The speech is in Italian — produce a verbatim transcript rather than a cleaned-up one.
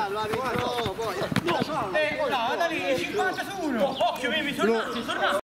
Eh, no, da lì, cinquanta su uno. Occhio, mi tornate, tornate.